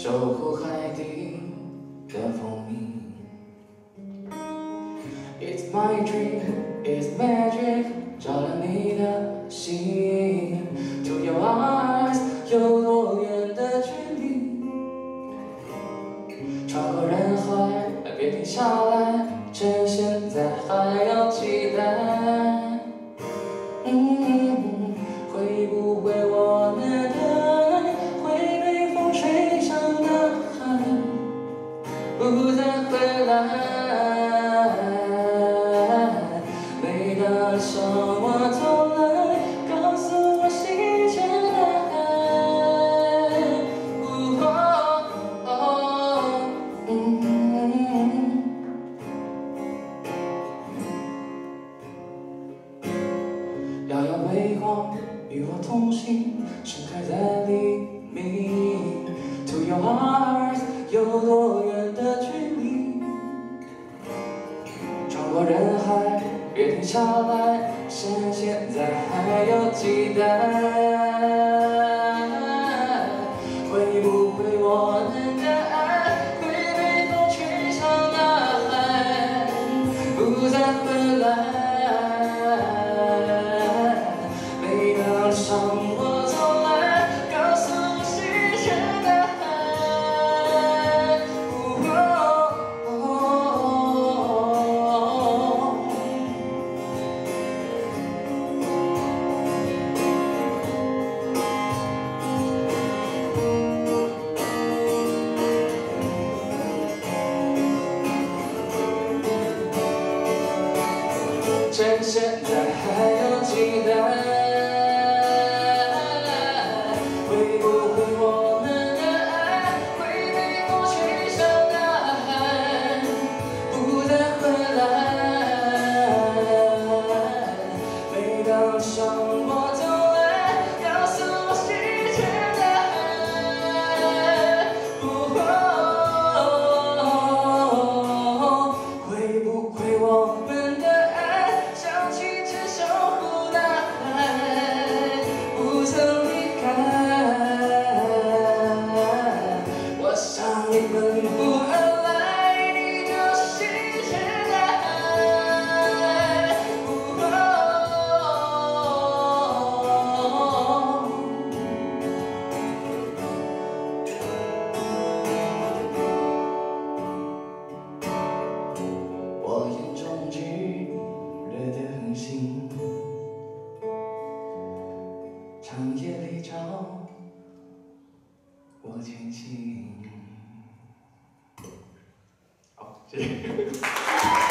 守护海底的蜂蜜。It's my dream, it's magic， 照亮你的心。To your eyes， 有多远的距离？穿过人海，别停下来，趁现在还有期待。会不会我们的爱会被风吹向大海，不再回来？每当向我走来，告诉我心间的爱。遥遥微光与我同行，盛开在黎明。To your heart， 有多远的距离？穿过人海，别停下来，趁现在还有期待。会不会我们的爱会被风吹向大海，不再回来？每当向我走来，告诉我心间的爱。趁现在还有期待。会不会我们的爱会被风吹向大海，不再回来？每当向我走来，告诉我心间的爱。会不会我们的爱像旗帜守护大海，不曾离开？我向你奔赴而来，你就是心间的爱。我眼中炙热的恒星，长夜里照我前行。好，谢谢。